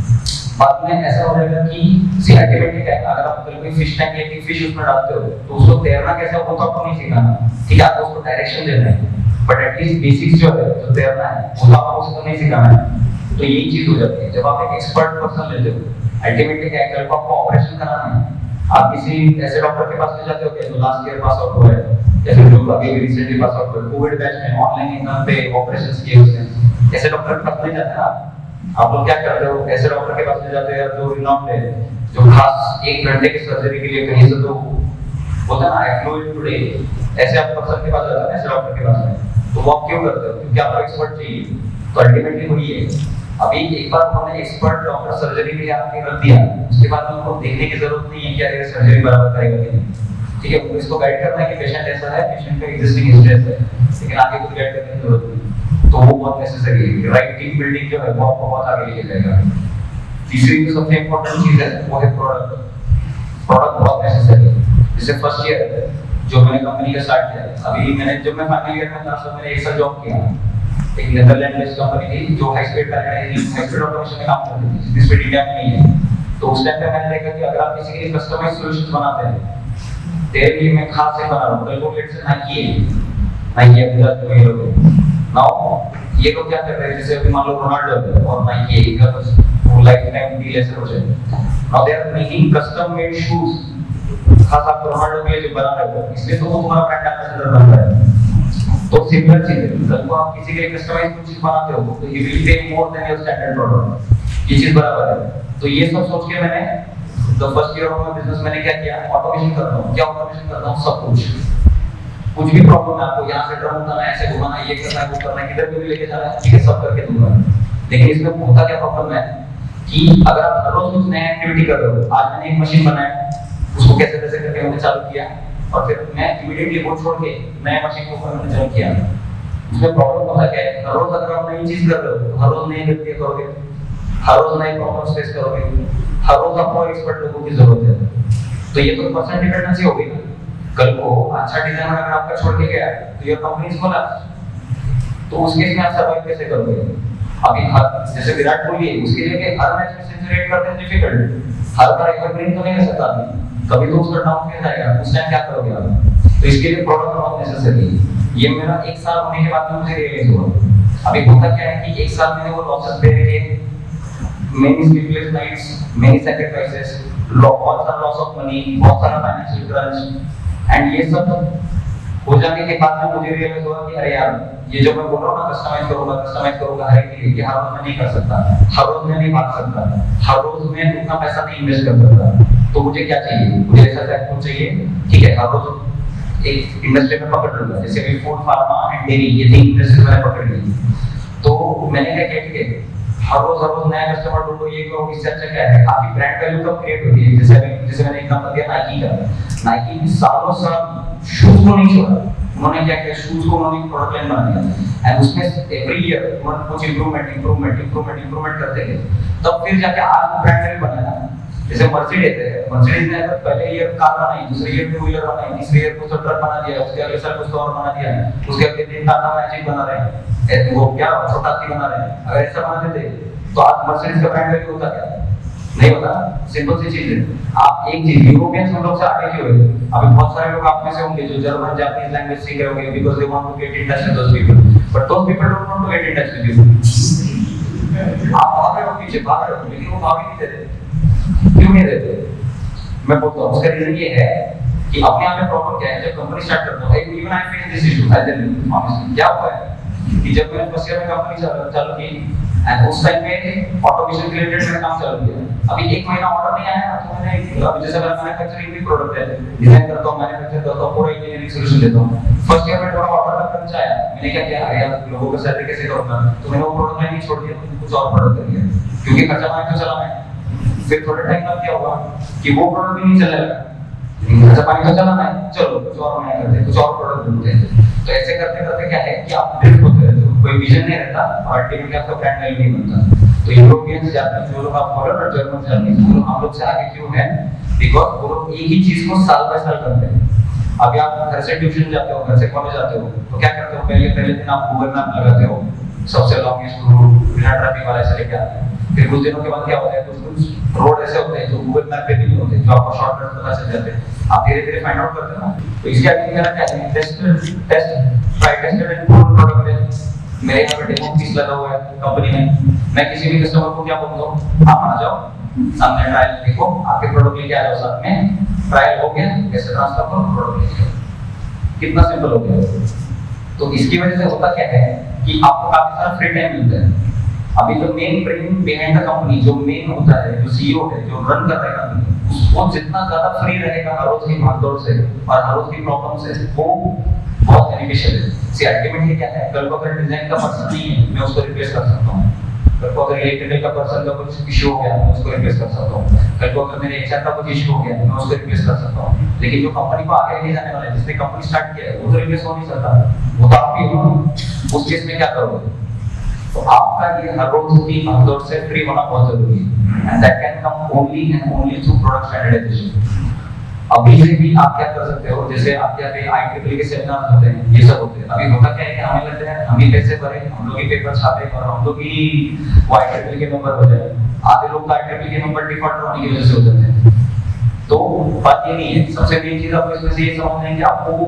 बाद में ऐसा हो जाएगा कि सी अल्टीमेटली क्या है, अगर आप कोई फिश टैंक लेके फिश उसमें डालते हो तो उसको तैरना कैसे हो तो आपको नहीं सीखना, ठीक है आपको उसको डायरेक्शन देना है, बट एटलीस्ट बेसिक्स जो है जो तैरना है वो आपको उसको नहीं सिखाना है। तो यही चीज हो जाती है जब आप एक एक्सपर्ट पर्सन लेते हो, अल्टीमेटली क्या है, आपको ऑपरेशन कराना है, आप किसी ऐसे डॉक्टर के पास ले जाते हो जो लास्ट ईयर पास आउट हुआ है, या फिर जो अभी रिसेंटली पास आउट हुआ है, कोविड बैच में ऑनलाइन एग्जाम पे ऑपरेशंस किए उसने, ऐसे डॉक्टर के पास नहीं जाते ना आप लोग क्या करते हो, ऐसे डॉक्टर के पास ले जाते हो जो रिनॉम्ड है, जो खास एक घंटे की सर्जरी के लिए कहीं से तो होता है ना आई फ्लो इट टुडे, ऐसे आप पर्सन के पास जाते हो, ऐसे डॉक्टर के पास में, तो वो आप क्यों करते हो, क्योंकि आपको एक्सपर्ट चाहिए। तो अल्टीमेटली वही है, अभी एक बार उन्होंने एक्सपर्ट डॉक्टर सर्जरी के लिए आपने रख दिया, उसके बाद उनको देखने की जरूरत नहीं है कि यार ये सर्जरी बराबर करेगा कि नहीं, ठीक है उनको इसको गाइड करना है कि पेशेंट ऐसा है, पेशेंट का एग्जिस्टिंग स्ट्रेस है, लेकिन आगे कुछ गाइड करने की जरूरत नहीं। तो वो बहुत नेसेसरी है। राइट टीम बिल्डिंग जो है वो आपको बहुत आगे लेके जाएगा। तीसरी जो सबसे इम्पोर्टेंट चीज है वो है प्रोडक्ट। प्रोडक्ट बहुत नेसेसरी है। जैसे फर्स्ट ईयर जो मैंने कंपनी का स्टार्ट किया, अभी मैंने जब मैं फाइनल ईयर में था तब मैंने एक साल जॉब किया एक नेदरलैंड बेस्ड कंपनी थी जो high speed packaging high speed automation में काम करती थी, जिस पे इंडिया में नहीं है। तो उस टाइम पे मैंने देखा कि अगर आप किसी के लिए कस्टमाइज सॉल्यूशंस बनाते हैं, तेरे लिए मैं खास से बना रहा हूं, कल को लेट से नाइकी है, नाइकी अभी जो ये लोग नाउ ये लोग क्या कर रहे हैं, जैसे अभी मान लो रोनाल्डो है और नाइकी है, इनका कुछ लाइफ टाइम डील ऐसे हो जाए। Now they are making custom made shoes, खास आप रोनाल्डो के लिए जो बना रहे हो, इसलिए तो वो तुम्हारा ब्रांड एम्बेसडर बन रहा है। तो सिमिलर चीज है, कल को आप किसी के लिए कस्टमाइज कुछ चीज बनाते हो तो you will pay more than your standard product, ये चीज बराबर है। तो ये सब सोच के मैंने the first year of my business मैंने क्या किया, ऑटोमेशन करता हूं। क्या ऑटोमेशन करता हूं? सब कुछ। कुछ भी प्रॉब्लम है आपको, यहां से ड्रम उठाना है, ऐसे घुमाना है, ये करना है, वो करना है, किधर भी लेके जाना है, ठीक है, सब करके दूंगा। लेकिन इसमें होता क्या प्रॉब्लम है कि अगर आप हर रोज कुछ नया एक्टिविटी कर रहे हो, आज मैंने एक मशीन बनाया, उसको कैसे कैसे करके मैंने चालू किया और फिर मैं इमीडिएटली वो छोड़ के नया मशीन के ऊपर मैंने जॉइन किया। उसमें प्रॉब्लम होता क्या है, हर रोज अगर आप नई चीज कर रहे हो, हर रोज नई गलतियां करोगे, हर रोज नए प्रॉब्लम्स फेस करोगे, हर रोज आपको एक्सपर्ट लोगों की जरूरत है। तो ये तो पर्सन डिपेंडेंसी हो गई ना। कल को अच्छा डिजाइनर अगर आपका छोड़ के गया तो ये कंपनी इसको ला, तो उस केस में आप सर्वाइव कैसे करोगे? अभी हर जैसे विराट कोहली है, उसके लिए हर मैच में सेंचुरी रेट करते हैं डिफिकल्ट, हर बार एवरग्रीन तो नहीं कर सकता आदमी, कभी तो उसका डाउन फेज आएगा, उस टाइम क्या करोगे आप? तो इसके लिए प्रोडक्ट बहुत नेसेसरी है। ये मेरा एक साल होने के बाद में मुझे रियलाइज हुआ। अभी होता क्या है कि एक साल मैंने वो लॉसेस दे रहे थे, many sleepless nights, many sacrifices, बहुत सारा लॉस ऑफ मनी, बहुत सारा फाइनेंशियल क्रंच, एंड ये सब हो जाने के बाद में मुझे रियलाइज हुआ कि अरे यार, ये जो मैं बोल रहा हूँ ना कस्टमाइज करूंगा कस्टमाइज करूंगा हर एक के लिए, ये हर रोज मैं नहीं कर सकता, हर रोज मैं नहीं भाग सकता, हर रोज मैं उतना पैसा नहीं इन्वेस्ट कर सकता। तो मुझे क्या चाहिए? मुझे ऐसा प्लेटफॉर्म चाहिए, ठीक है, हर रोज एक इंडस्ट्री में पकड़ लूंगा, जैसे भी फूड, फार्मा एंड डेयरी, ये तीन इंडस्ट्री मैंने पकड़ ली। तो मैंने क्या किया, ठीक है, हर रोज हर रोज नया कस्टमर ढूंढो, ये करो, इससे अच्छा क्या है, आपकी ब्रांड वैल्यू कब क्रिएट होती है। जैसे अभी जैसे मैंने एग्जांपल दिया नाइकी का, नाइकी सालों साल शूज को नहीं छोड़ा, उन्होंने क्या किया, शूज को उन्होंने प्रोडक्ट लाइन बना दिया, एंड उसमें एवरी ईयर उन्होंने कुछ इंप्रूवमेंट इंप्रूवमेंट इंप्रूवमेंट इंप्रूवमेंट करते गए, तब फिर जाके आज वो ब्रांड वैल्यू बनाया। जैसे मर्सिडीज है, मर्सिडीज ने पहले ईयर कार बनाई, दूसरे ईयर टू व्हीलर बनाई, तीसरे ईयर कुछ ट्रक बना दिया, उसके अगले साल कुछ और बना दिया, उसके अगले दिन टाटा मैजिक बना रहे हैं, वो क्या छोटा हाथी बना रहे हैं। अगर ऐसा बना देते तो आज मर्सिडीज का ब्रांड वैल्यू होता क्या? नहीं होता। सिंपल सी चीज है। आप एक चीज, यूरोपियंस हम लोग से आगे क्यों है? अभी बहुत सारे लोग आप में से होंगे जो जर्मन जापानीज लैंग्वेज सीख रहे होंगे because they want to get in touch with those people, but those people don't want to get in touch with you. आप भाग रहे हो पीछे, भाग रहे हो, लेकिन वो भाग ही नहीं देते। क्यों नहीं देते? मैं बोलता हूं उसका रीजन ये है कि अपने आप में प्रॉब्लम क्या है। जब कंपनी स्टार्ट करता हूं, even I face this issue, I tell honestly क्या हुआ है कि जब मैंने फर्स्ट ईयर में कंपनी चालू की एंड उस टाइम पे ऑटोमेशन रिलेटेड मैंने काम चालू किया। अभी एक महीना ऑर्डर नहीं आया तो मैंने अभी जैसे मेरा मैन्युफैक्चरिंग भी प्रोडक्ट है, डिजाइन करता हूं, मैन्युफैक्चर करता हूं, पूरा इंजीनियरिंग सॉल्यूशन देता हूं। फर्स्ट ईयर में थोड़ा ऑर्डर का क्रंच आया, मैंने क्या किया, अरे यार लोगों का सैलरी कैसे करूंगा, तो मैंने वो प्रोडक्ट लाइन ही छोड़ दिया, कुछ और प्रोडक्ट कर लिया, क्योंकि खर्चा पानी तो चलाना है। फिर थोड़ा टाइम बाद क्या हुआ कि वो प्रोडक्ट भी नहीं चलने लगा, खर्चा पानी तो चलाना है, चलो कुछ और नया करते हैं, कुछ और प्रोडक्ट ढूंढते हैं। तो ऐसे करते करते क्या है कि आप ड्रिफ्ट होते रहते हो, कोई विजन नहीं रहता और अल्टीमेटली आपका ब्रांड वैल्यू नहीं बनता। तो यूरोपियंस जापानीज जो लोग आप फॉलो और जर्मन जापानीज वो लोग हम लोग से आगे क्यों है? बिकॉज़ वो लोग एक ही चीज को साल बाय साल करते हैं। अभी आप घर से ट्यूशन जाते हो, घर से कॉलेज जाते हो, तो क्या करते हो, पहले पहले दिन आप गूगल मैप लगाते हो, सबसे लॉन्गेस्ट रूट बिना ट्रैफिक वाला ऐसे लेके आते हैं। फिर कुछ दिनों के बाद क्या होता है, कुछ कुछ रोड ऐसे होते हैं जो गूगल मैप पे भी नहीं होते, जो आपको शॉर्टकट पता चल जाते हैं, आप धीरे धीरे फाइंड आउट करते हो ना। तो इसके आगे मेरा क्या है, test test try tested and proven product है। मेरे यहाँ पे डेमो पीस लगा हुआ है कंपनी में, मैं किसी भी कस्टमर को क्या बोलता हूँ, आप आ जाओ सामने ट्रायल देखो, आपके प्रोडक्ट लेके आ जाओ, साथ में ट्रायल हो गया, कैसे ट्रांसफर करो, प्रोडक्ट लेके आओ, कितना सिंपल हो गया। तो इसकी वजह से होता क्या है कि आपको काफी सारा फ्री टाइम मिलता है। अभी जो main brain behind the company, जो मेन होता है, जो सीईओ है, जो रन कर रहा है कंपनी, उसको जितना ज्यादा फ्री रहेगा हर रोज की भागदौड़ से और हर रोज की प्रॉब्लम से, वो बहुत बेनिफिशियल है। सी अल्टीमेटली क्या है, कल को अगर डिजाइन का पर्सन नहीं है, मैं उसको रिप्लेस कर सकता हूं। कल को अगर इलेक्ट्रिकल का पर्सन का कुछ इशू हो गया, मैं उसको रिप्लेस कर सकता हूं। कल को अगर मेरे एचआर का कुछ इशू हो गया, मैं उसको रिप्लेस कर सकता हूं। लेकिन जो कंपनी को आगे लेके जाने वाला है, जिसने कंपनी स्टार्ट किया है, वो तो रिप्लेस हो नहीं सकता, वो तो आप ही हो। उस केस में क्या करोगे? तो आपका ये हर रोज की भागदौड़ से फ्री होना बहुत जरूरी है, and that can come only and only through product standardisation. अभी से भी आप क्या कर सकते हो, जैसे आपके यहाँ पे आई ट्रिपल ई के सेमिनार होते हैं, ये सब होते हैं। अभी होता क्या है कि हमें लगता है हम ही पैसे भरे, हम लोग ही पेपर छापे और हम लोग ही वो आई ट्रिपल ई के नंबर हो जाए। आधे लोग आई ट्रिपल ई के नंबर डिफॉल्ट होने की वजह से हो जाते हैं। तो बात ये नहीं है, सबसे मेन चीज आपको इसमें से ये समझना है कि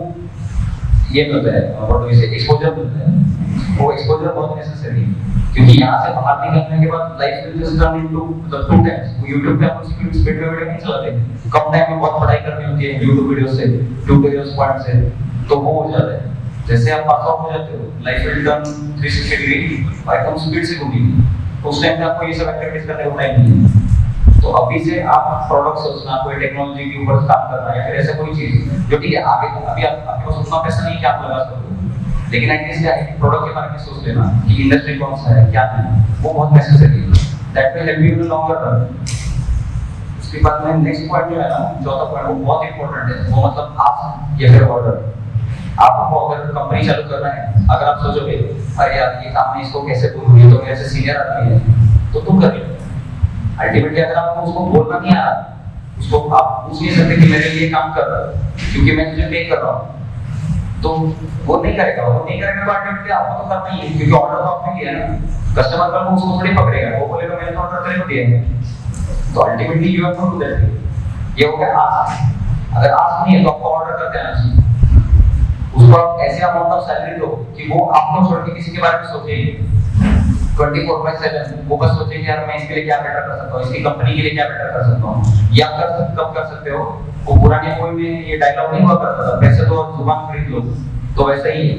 आपको ये मिलता है what do we say exposure मिलता है। वो एक्सपोजर बहुत नेसेसरी है, क्योंकि यहाँ से बाहर निकलने के बाद life will just turn into the two times. YouTube पे हम स्पीड स्पीड में वीडियो नहीं चलाते, कम टाइम में बहुत पढ़ाई करनी होती है YouTube वीडियो से, ट्यूटोरियल्स पॉइंट से, तो वो हो जाता है। जैसे आप पास आउट हो जाते हो, life will turn three sixty degree एकदम स्पीड से घूमेगी, तो उस टाइम पे आपको ये सब एक्टिविटीज करने को टाइम नहीं है। तो अभी से आप प्रोडक्ट सोचना, कोई टेक्नोलॉजी के ऊपर काम करना या फिर ऐसा कोई चीज जो ठीक है आगे अभी आप आपके पास उतना पैसा नहीं कि आप लगा सको, लेकिन एटलीस्ट क्या है कि प्रोडक्ट के बारे में सोच लेना कि इंडस्ट्री कौन सा है, क्या है, वो बहुत नेसेसरी है। That will help you in the longer run. उसके बाद में नेक्स्ट पॉइंट जो है ना, चौथा पॉइंट, वो बहुत इंपॉर्टेंट है। वो मतलब आप या फिर ऑर्डर, आपको अगर कंपनी चालू करना है, अगर आप सोचोगे अरे यार ये काम मैं इसको कैसे बोलूं, ये तो मेरे से सीनियर आदमी है, तो तुम कर लो। अल्टीमेटली अगर आपको उसको बोलना नहीं आ रहा, उसको आप पूछ नहीं सकते कि मेरे लिए काम कर रहा है क्योंकि मैं तुझे पे कर रहा हूँ, तो वो नहीं करेगा। वो नहीं करेगा तो अल्टीमेटली आपको तो करना ही है, क्योंकि ऑर्डर तो आपने किया है ना। कस्टमर का वो उसको थोड़ी पकड़ेगा, वो बोलेगा मैंने तो ऑर्डर तेरे को दिया है। तो ultimately you have to do that. ये हो गया आस्क। अगर आस्क नहीं है तो आपको ऑर्डर कर देना चाहिए। उसको आप ऐसे अमाउंट ऑफ सैलरी दो कि वो आपको छोड़ के किसी के बारे में सोचे ट्वेंटी फोर बाय सेवन, वो बस सोचे कि यार मैं इसके लिए क्या बेटर कर सकता हूँ, इसकी कंपनी के लिए क्या बेटर कर सकता हूँ। या कर सकते कब कर सकते हो, वो पुराने कोई में ये डायलॉग नहीं हुआ करता था, पैसे तो जुबान खरीद लो, तो वैसे ही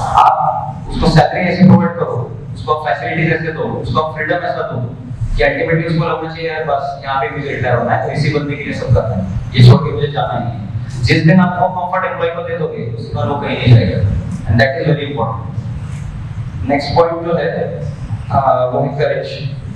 आप उसको सैलरी ऐसे प्रोवाइड करो, उसको फैसिलिटीज ऐसे दो, उसको फ्रीडम ऐसा दो कि अल्टीमेटली उसको लगना चाहिए यार बस यहाँ पे मुझे रिटायर होना है, तो इसी बंदे के लिए सब करना है, ये छोड़ के मुझे जाना है। जिस दिन आप वो कंफर्ट एम्प्लॉय को दे दोगे, उसके बाद वो कहीं नहीं जाएगा, and that is very important. Next point जो है वो है करेज।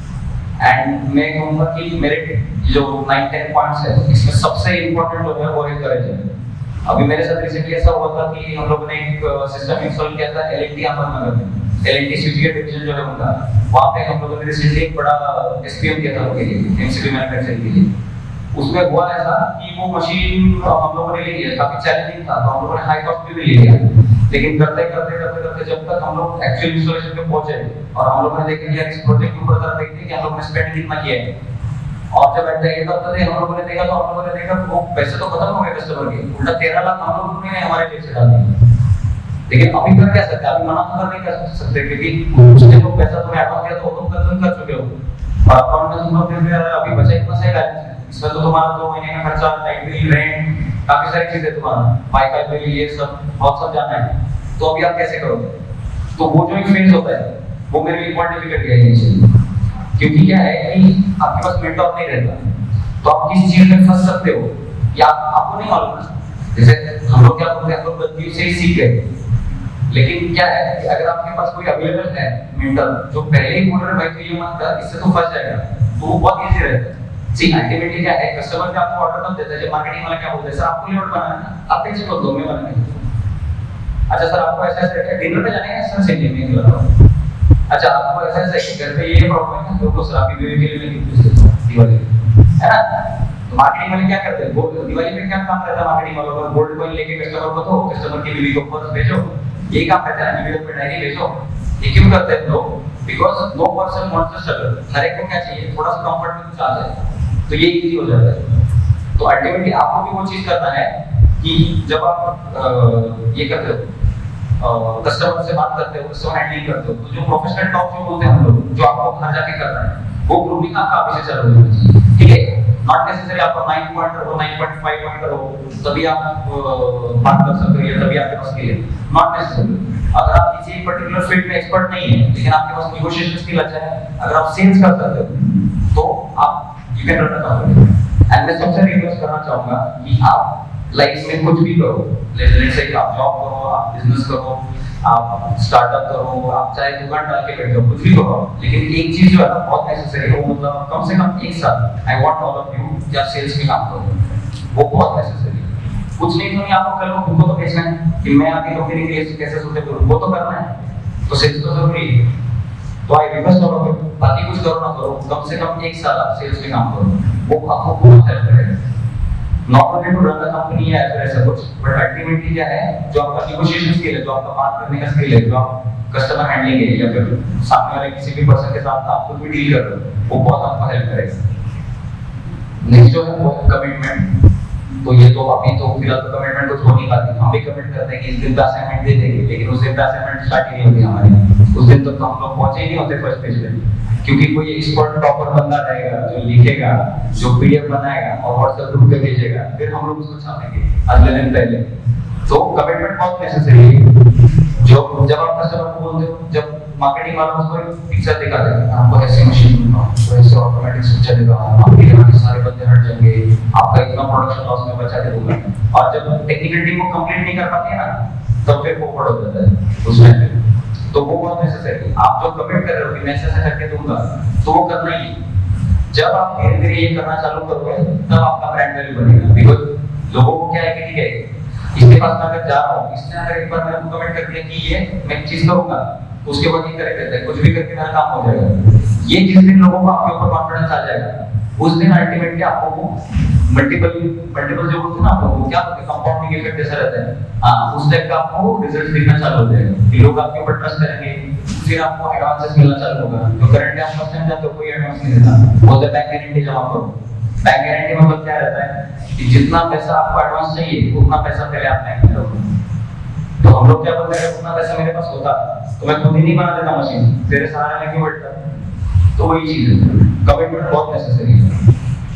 एंड मैं कहूँगा कि मेरे जो नाइन टेन पॉइंट्स है, इसमें सबसे इंपॉर्टेंट जो है वो है करेज है। अभी मेरे साथ रिसेंटली ऐसा हुआ था कि हम लोगों ने एक सिस्टम इंस्टॉल किया था एल एन टी अहमदनगर में, L N T switchgear division जो है उनका, वहाँ पे हम लोगों ने रिसेंटली एक बड़ा एस पी एम किया था उनके लिए, एम सी बी मैन्युफैक्चरिंग के लिए। उसमें हुआ ऐसा कि वो मशीन हम लोगों ने ले लिया, काफी चैलेंजिंग था, तो हम लोगों ने हाई कॉस्ट भी ले लिया, लेकिन करते करते करते करते जब तक हम लोग एक्चुअल इंस्टॉलेशन पे पहुंचे और हम लोगों ने देखा कि यार इस प्रोजेक्ट के ऊपर जरा देखते हैं कि हम लोगों ने स्पेंड कितना किया है, और जब at the end of the day हम लोगों ने देखा तो हम लोगों ने देखा वो पैसे तो खत्म हो गए कस्टमर के, उल्टा तेरह लाख हम लोगों ने हमारे जेब से डाल दिए। लेकिन अभी कर क्या सकते, अभी मना तो कर नहीं कर सकते, क्योंकि उसने तो पैसा तुम्हें एडवांस दिया तो तुम खत्म कर चुके हो, और अकाउंट में तुम लोग फिर अभी बचा इतना सही बैलेंस है, इसमें तो तुम्हारा दो महीने का खर्चा, लाइट बिल, रेंट, काफी सारी चीजें तुम्हारा, वाईफाई बिल, ये सब बहुत सब जाना है, तो अभी आप कैसे करोगे? तो वो जो एक फेज होता है वो मेरे लिए बहुत डिफिकल्ट है इनिशियली, क्योंकि क्या है कि आपके पास मेंटर नहीं रहता, तो आप किस चीज में फंस सकते हो या आपको नहीं मालूम ना। जैसे हम लोग क्या बोलते हैं, हम लोग गलतियों से ही सीख गए, लेकिन क्या है कि अगर आपके पास कोई अवेलेबल है मेंटर जो पहले ही बोल रहा है भाई तो ये मत कर, इससे तो फंस जाएगा, तो वो बहुत इजी रहता है। सी अल्टीमेटली क्या है, कस्टमर भी आपको ऑर्डर कब देता है, जब मार्केटिंग वाला क्या बोलता है, सर आपको ये ऑर्डर बनाना है, आप टेंशन मत लो मैं बनाऊंगा। अच्छा सर आपको ऐसा ऐसा है, डिनर पे जाना है सर, चलिए मैं खिलाता हूँ। अच्छा आपको ऐसा ऐसा है घर पे ये प्रॉब्लम है, तो सर आपकी बीवी के लिए मैं गिफ्ट देता हूँ दिवाली, है ना। तो मार्केटिंग वाले क्या करते हैं, गोल्ड दिवाली पे क्या काम रहता है मार्केटिंग वालों का, गोल्ड कॉइन लेके कस्टमर को दो, कस्टमर की बीवी को पर्स भेजो, ये काम रहता है, वीडियो पे डायरी भेजो। ये क्यों करते हैं लोग? Because no person wants to struggle, हर एक को क्या चाहिए, थोड़ा सा कंफर्ट में कुछ आ जाए, तो ये इजी हो जाता है। तो अल्टीमेटली आपको भी वो चीज करना है कि जब आप आ, ये करते हो, कस्टमर से बात करते हो, कस्टमर हैंडलिंग करते हो, तो जो प्रोफेशनल टॉक जो बोलते हैं हम लोग, जो आपको बाहर जाके करना है, वो ग्रूमिंग आपका अभी से चालू होना चाहिए, ठीक है। नॉट नेसेसरी आपको नाइन पॉइंट करो, नाइन पॉइंट फाइव पॉइंट करो तभी आप बात कर सकते हो या तभी आपके पास स्किल है, नॉट नेसेसरी। अगर आप किसी पर्टिकुलर फील्ड में एक्सपर्ट नहीं है लेकिन आपके पास नेगोशिएशन स्किल अच्छा है, अगर आप सेल्स कर सकते हो तो आप you can run a company. And मैं सबसे रिक्वेस्ट करना चाहूंगा कि आप लाइफ में कुछ भी करो, लेट्स से आप जॉब करो, आप बिजनेस करो, आप स्टार्टअप करो, आप चाहे दुकान डाल के बैठ जाओ, कुछ भी करो, लेकिन एक चीज जो है ना बहुत नेसेसरी है, वो मतलब कम से कम एक साल I want all of you कि आप सेल्स में काम करो, वो बहुत नेसेसरी है। कुछ नहीं तो नहीं आपको कल को खुद को तो बेचना है कि मैं आगे लोगों के लिए कैसे सोचते करूं, वो तो करना है, तो सेल्स तो जरूरी है। तो I request all of you, बाकी कुछ करो ना करो, कम से कम एक साल आप सेल्स में काम करो, वो आपको बहुत हेल्प करेगा। Not only to run the company या ऐसा कुछ, बट अल्टीमेटली क्या है, जो आपका नेगोशिएशन स्किल है, जो आपका बात करने का स्किल है, जो आप कस्टमर हैंडलिंग है या फिर सामने वाले किसी भी पर्सन के साथ आप खुद भी डील कर रहे हो, वो बहुत आपको हेल्प करेगा। नेक्स्ट जो है वो कमिटमेंट। तो ये तो अभी तो फिलहाल तो कमिटमेंट कुछ हो नहीं पाती, हम भी कमिट करते हैं कि इस दिन का असाइनमेंट दे देंगे, लेकिन उस दिन का असाइनमेंट स्टार्ट ही नहीं होती हमारी, उस दिन तक तो हम लोग पहुंचे ही नहीं होते फर्स्ट पेज पे, क्योंकि कोई एक्सपर्ट टॉपर बंदा रहेगा जो लिखेगा, जो पीडीएफ बनाएगा और व्हाट्सएप ग्रुप पे भेजेगा, फिर हम लोग उसको छापेंगे अगले दिन पहले। तो कमिटमेंट बहुत नेसेसरी है। जो जब आप कस्टमर को बोलते हो, जब मार्केटिंग वाला उसको एक पिक्चर दिखा देगा, आपको ऐसे मशीन दूंगा, तो ऐसे ऑटोमेटिक स्विच चलेगा, आपके यहाँ के सारे बंदे हट जाएंगे, आपका इतना प्रोडक्शन लॉस में बचा के दूंगा, और जब टेक्निकल टीम वो कंप्लीट नहीं कर पाती है ना, तब फिर फॉरवर्ड हो जाता है उस टाइम पे। तो वो बहुत नेसेसरी है। आप जो कमिट कर रहे हो कि मैं ऐसा करके दूंगा, तो वो करना ही है। जब आप धीरे धीरे ये करना चालू करोगे, तब आपका ब्रांड वैल्यू बनेगा। बिकॉज लोगों को क्या है कि ठीक है, इसके पास मैं अगर जा रहा हूँ, इसने अगर एक बार मेरे को कमेंट कर दिया कि ये मैं एक चीज करूंगा, उसके बाद ये करे करते हैं, कुछ भी करके मेरा काम हो जाएगा। ये जिस दिन लोगों को आपके ऊपर कॉन्फिडेंस आ जाएगा, उस दिन अल्टीमेटली आपको मल्टीपल मल्टीपल जो बोलते हैं ना, आपको क्या बोलते हैं, कंपाउंडिंग इफेक्ट जैसा रहता है, हाँ, उस टाइप का आपको रिजल्ट दिखना चालू हो जाएगा कि लोग आपके ऊपर ट्रस्ट करेंगे, फिर आपको एडवांसेस मिलना चालू होगा। तो करंटली आप फर्स्ट टाइम जाते हो, कोई एडवांस नहीं देता, बोलते बैंक गारंटी जमा करो। बैंक गारंटी मतलब क्या रहता है कि जितना पैसा आपको एडवांस चाहिए, उतना पैसा पहले आप बैंक में रखो। तो हम लोग क्या बोलते हैं, उतना पैसा मेरे पास होता तो मैं खुद ही नहीं बना देता मशीन, तेरे सहारा लेके बैठता। तो वही चीज है, कमिटमेंट बहुत नेसेसरी है।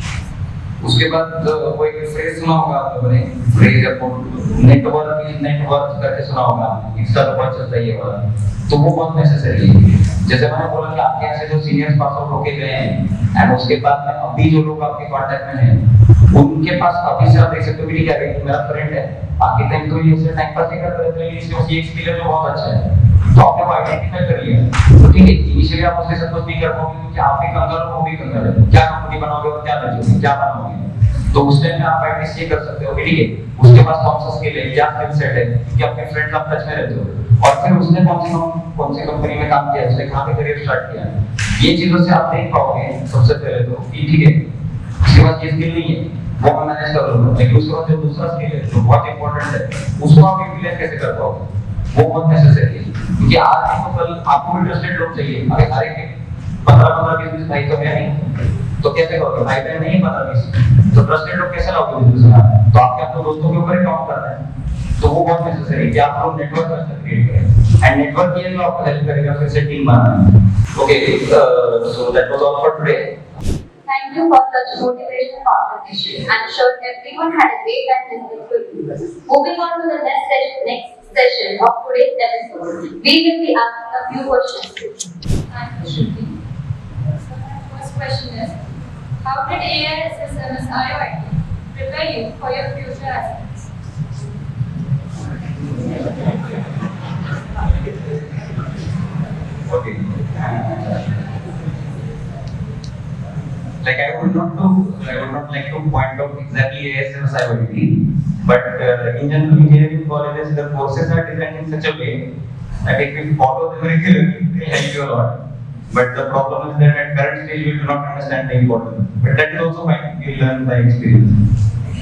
उसके बाद वो एक फ्रेज सुना होगा आप लोगों ने, phrase about network is network करके सुना होगा, इसका तो बहुत चलता ही है वाला। तो वो बहुत नेसेसरी है। जैसे मैंने बोला कि आपके यहाँ से जो सीनियर्स पास आउट होके गए हैं, एंड उसके बाद में अभी जो लोग आपके कांटेक्ट में हैं, उनके पास अभी से आप देख सकते हो कि ठीक है, मेरा फ्रेंड है, बाकी टाइम तो ये से टाइम पास नहीं करते रहते, लेकिन इसमें ये एक्सपीरियंस बहुत अच्छा है, तो आपने वो आइडेंटिफाई कर लिया। तो ठीक है, इनिशियली आप उसके साथ कुछ नहीं कर पाओगे, क्योंकि आप भी कंगाल हो, वो भी कंगाल है, क्या कंपनी बनाओगे और क्या बेचोगे, क्या बनाओगे। तो उस टाइम में आप एटलीस्ट ये कर सकते हो कि ठीक है, उसके पास कौन सा स्किल है, क्या स्किल सेट है, क्योंकि अपने फ्रेंड्स आप टच में रहते हो, और फिर उसने कौन सी कौन सी कंपनी में काम किया, उसने कहाँ पे करियर स्टार्ट किया, ये चीजों से आप देख पाओगे सबसे पहले तो कि ठीक है, उसके पास ये स्किल नहीं है, वो मैं मैनेज कर लूंगा, लेकिन उसके बाद जो दूसरा स्किल है जो बहुत इंपॉर्टेंट है, उसको आप यूटिलाइज कैसे कर पाओगे, वो बहुत नेसेसरी है। क्योंकि आज नहीं तो कल आपको भी ट्रस्टेड लोग चाहिए। अगर हर एक पंद्रह पंद्रह बीस बीस भाई तो है नहीं, तो कैसे करोगे, भाई बहन नहीं पंद्रह बीस, तो ट्रस्टेड लोग कैसे लाओगे बिजनेस में? तो आपके अपने दोस्तों के ऊपर ही काउंट करना है। तो वो बहुत नेसेसरी है कि आप लोग नेटवर्क कैसे क्रिएट करें, एंड नेटवर्क ये जो आपको हेल्प करेगा फिर से टीम बनाना। Okay, so that was all for today. Thank you for such motivational conversation. I'm sure everyone had a great time listening to you. Moving on to the next session, next session of today's episode, we will be asking a few questions. Thank you, Shruti. So my first question is, how did A I S S M S I O I T prepare you for your future aspects? Okay. Like I would not to, I would not like to point out exactly A S M S I O I T, but uh, in general engineering colleges the courses are designed in such a way that if you follow them regularly, they help you a lot. But the problem is that at current stage you do not understand the importance. But that is also fine. You learn by experience.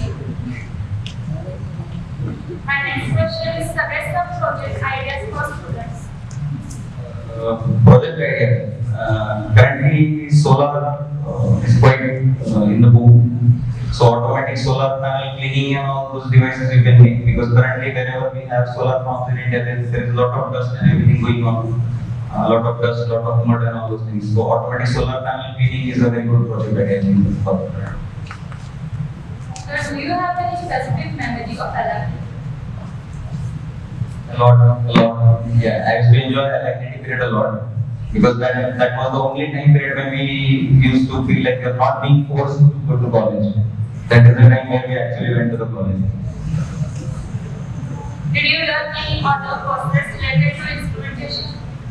My next question is, suggest some project ideas for students. Uh, project idea. Uh, currently, solar uh, is quite uh, in the boom. So automatic solar panel cleaning and all those devices you can make, because currently wherever we have solar farms in India, there is, there is a lot of dust and everything going on. A lot of dust, a lot of mud and all those things. So automatic solar panel cleaning is a very good project idea, I think, for the brand. So do you have any specific memory of L F T? A lot, a lot. Yeah, I used to enjoy L F T period a lot, because that that was the only time period when we used to feel like we are not being forced to go to college. That is the time where we actually went to the college. Did you learn any other courses related to instrumentation?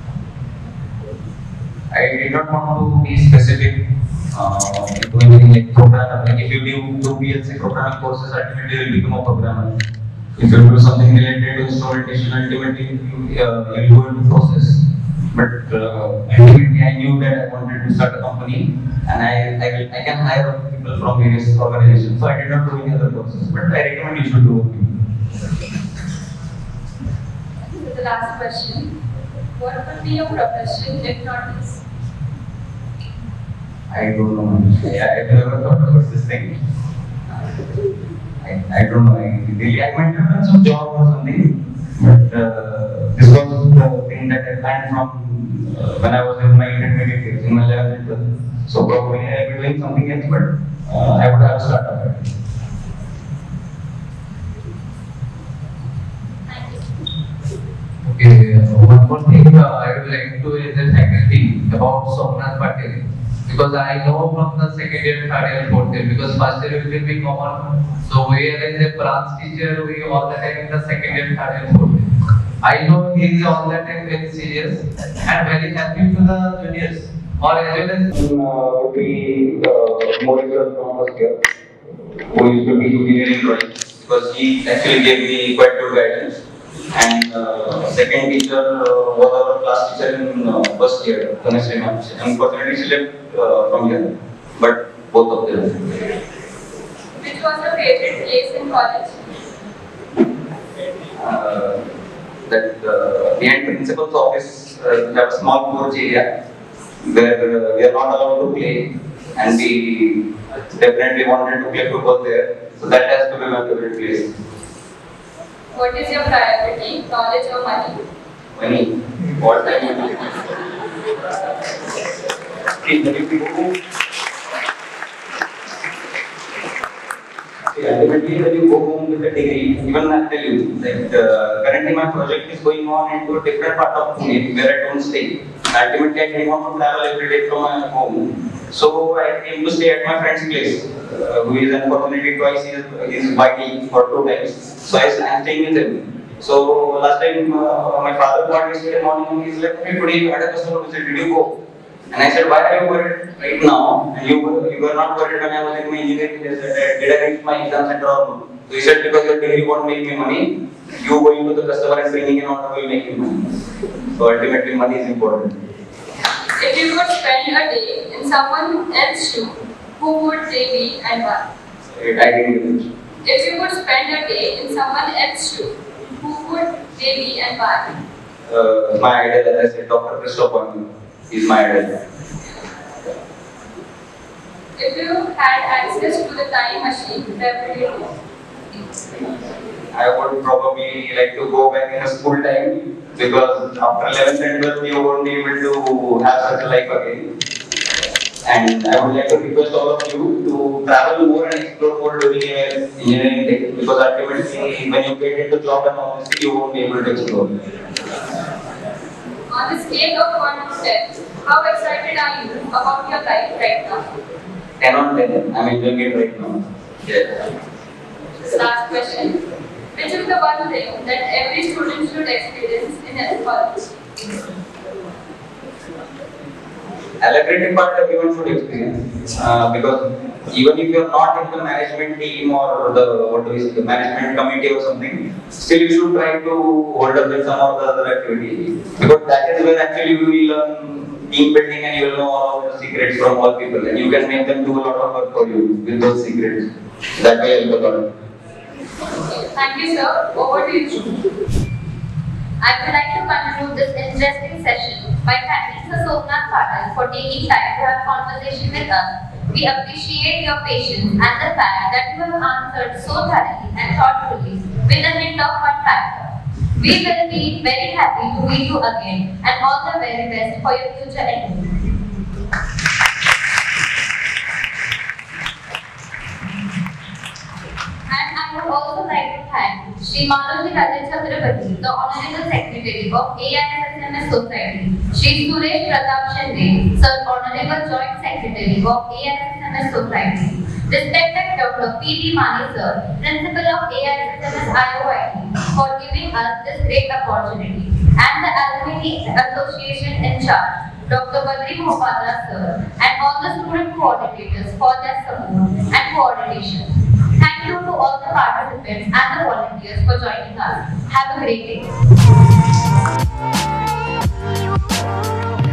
I did not want to be specific uh, into anything like programming. Like if you do, do P L C programming courses, ultimately you will become a programmer. If you do something related to instrumentation, ultimately you uh, you will go into process. But uh, ultimately, I knew that I wanted to start a company, and I I, will, I can hire people from various organizations. So I did not do any other courses, but I recommend you should do it. The last question. What would be your profession if not this? I don't know. Yeah, I've never thought about this thing. I, I don't know. I really I might have done some job or something, but uh, this was the thing that I planned from uh, when I was in my intermediate years, in my eleventh and twelfth. So probably I'll be doing something else, but uh, I would have a startup. Okay, one more thing uh, I would like to is the faculty about Somnath Patel. Because I know from the second year, third year, fourth year, because first year it will be common. So we are in the branch teacher, we all the time in the second year, third year, fourth year. I know he is all the time very serious and very happy to the juniors. Or as well as uh, would be uh, Maurice from first year, who used to be engineering drawing, because he actually gave me quite good guidance. And uh, second teacher uh, was our class teacher in uh, first year, Tanushree ma'am. Unfortunately, she left uh, from here, but both of them. Which was your favorite place in college? Uh, that uh, behind principal's office, uh, we have a small porch area where uh, we are not allowed to play, and we definitely wanted to play football there. So that has to be my favorite place. What is your priority, knowledge or money? Money. What time money? See, many people. See, ultimately, when you go home with a degree, even I tell you, like uh, currently my project is going on into a different part of Pune where I don't stay. Ultimately, I didn't want to travel every day from my home. So I came to stay at my friend's place, uh, who is unfortunately twice he is biting for two times. So I am staying with him. So last time uh, my father called yesterday morning, he's like, hey, today you had a customer who said, did you go? And I said, why are you worried right now? And you, you were not worried when I was in my engineering days. Did I reach my exam center or no? So he said, because your degree won't make me money, you going to the customer and bringing an order will make me money. So ultimately money is important. If you could spend a day in someone else's shoe, who would they be and why? I didn't get it. If you could spend a day in someone else's shoe, who would they be and why? Uh, my idol, as I said, Doctor Christopher is my idol. If you had access to the time machine, where would you go? I would probably like to go back in a school time, because after eleventh and twelfth you won't be able to have such a life again. And I would like to request all of you to travel more and explore more during your engineering day, because ultimately when you get into job and all this, you won't be able to explore. On the scale of one to ten, how excited are you about your life right now? ten on ten, I'm enjoying it right now. Yeah. Last question. Which is the one thing that every student should experience in a college? Allocated part everyone should experience, uh, because even if you are not in the management team or the what do we say, the management committee or something, still you should try to hold up with some of the other activities, because that is where actually you will learn team building and you will know all of the secrets from all people, and you can make them do a lot of work for you with those secrets. That way help a lot. Thank you, sir. Over to you. I would like to conclude this interesting session by thanking Sir Somnath Patel for taking time to have conversation with us. We appreciate your patience and the fact that you have answered so thoroughly and thoughtfully with a hint of fun factor. We will be very happy to meet you again, and all the very best for your future endeavors. And I would also like to thank Shri Manoji Rajan Chakrabarti, the Honorable Secretary of A I S S M S Society, Shri Suresh Pratap Shinde, Sir Honorable Joint Secretary of A I S S M S Society, respected Doctor P D Mani Sir, Principal of A I S S M S I O I T, for giving us this great opportunity, and the Alumni Association in charge, Doctor Badri Mohapatra Sir, and all the student coordinators for their support and coordination. Thank you to all the participants and the volunteers for joining us. Have a great day. you.